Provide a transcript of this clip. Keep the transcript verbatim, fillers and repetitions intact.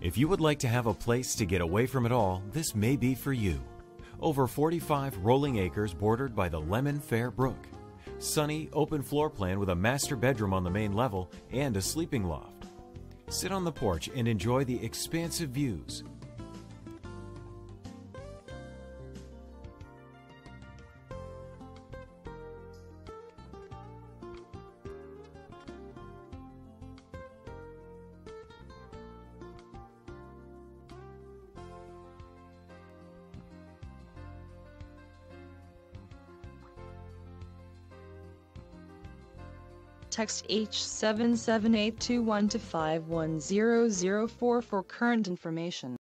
If you would like to have a place to get away from it all, this may be for you. Over forty-five rolling acres bordered by the Lemon Fair Brook. Sunny, open floor plan with a master bedroom on the main level and a sleeping loft. Sit on the porch and enjoy the expansive views. Text H seven seven eight two one to five one zero zero four for current information.